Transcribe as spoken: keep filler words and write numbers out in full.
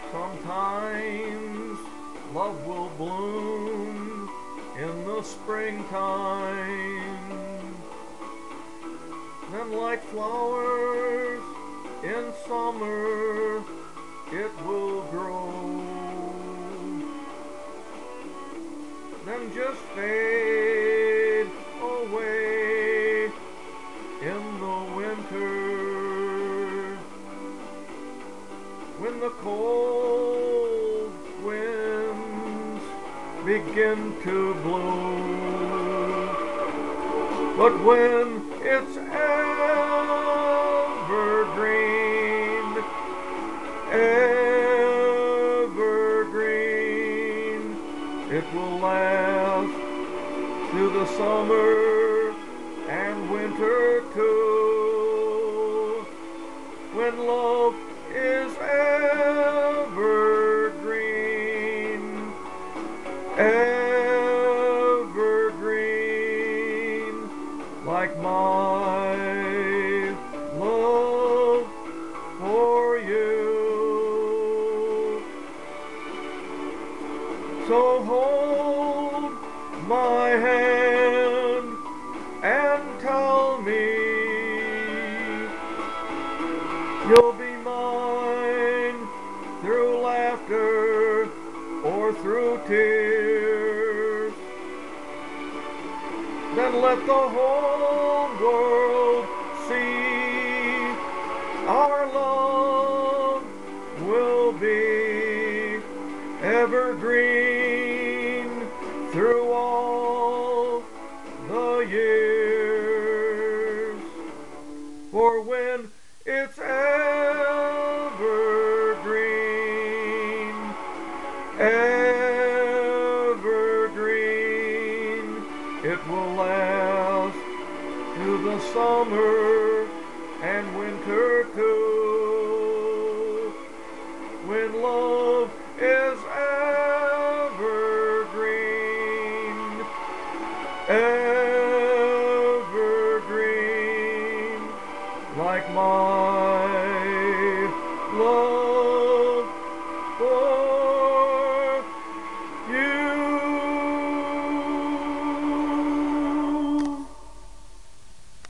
Sometimes love will bloom in the springtime. Then like flowers in summer it will grow. Then just fade away in the winter. When the cold winds begin to blow. But when it's evergreen, evergreen, it will last through the summer and winter too. When love is evergreen, evergreen, like my love for you. So hold my hand and tell me you'll be mine through laughter or through tears. Then let the whole world see our love will be evergreen through all the years. For when it's evergreen, evergreen, it will last through the summer and winter too. When love is evergreen, evergreen, like mine.